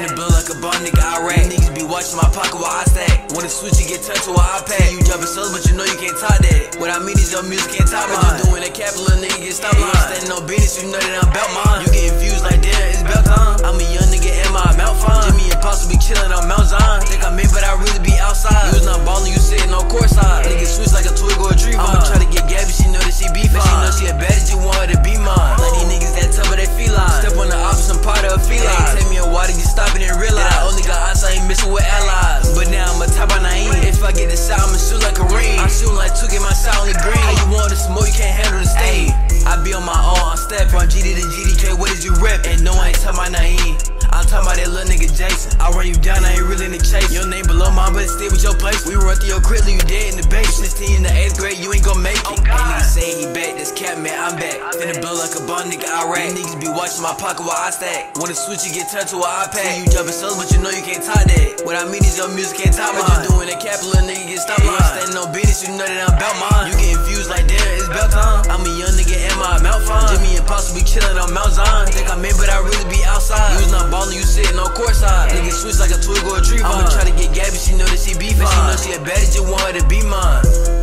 Finna blow like a bomb, nigga, I rap. Niggas be watching my pocket while I stack. When the switch, you get touched to an iPad. You jumping solo, but you know you can't top that. What I mean is your music can't top mine. You doing that cap, little nigga get stopped line. Standing on business, you know that I'm about mine. You getting views like damn, it's about time. I'm a young nigga, Imma, I'm out fine. Jimmy and Pops be chillin' on Mount Zion. Think I'm in, but I really be outside. You was not ballin', you sitting on courtside. Niggas switch like a twig or a tree vine. I'ma try to get Gabby, she know that she be fine. She know she a bad as you want her to be mine. Like these niggas that tough, but they feline. Step on the opposite part of a feline. Take me a while to get stopped and realize that I only got eyes, I ain't missing with allies. But now I'm a top on AINT. If I get the shot, I'ma shoot like a ring. I'm shooting like 2, get my shot on the green. How you want the smoke, you can't handle the stain. I be on my own, I'm step from GD to GDK, what is you rep? And no, I ain't talking about AINT. I'm talking about that little nigga Jason. I run you down, I ain't really in the chase. Your name below mine, but stay with your place. We run through your crib, leave you dead in the base. 16 in the 8th grade, you ain't gon' make it. Ain't niggas say he back, that's cap, man, I'm back. Finna blow like a bomb, nigga, I rap. Niggas be watching my pocket while I stack. When the switch, you get touched to an iPad. You jumping solo, but you know you can't top that. What I mean is your music can't top mine. You doing that cap, little nigga get stopped line. Standing on business, you know that I'm about mine. You getting views like damn, it's about time. I'm a young nigga, Imma, I'm out fine. Jimmy and Pops be chillin' on Mount Zion. Think I'm in, but I really be outside. You was not ballin', you sitting on courtside. Niggas switch like a twig or a tree vine. I'ma try to get Gabby, she know that she be fine. She know she a bad as you want her to be mine.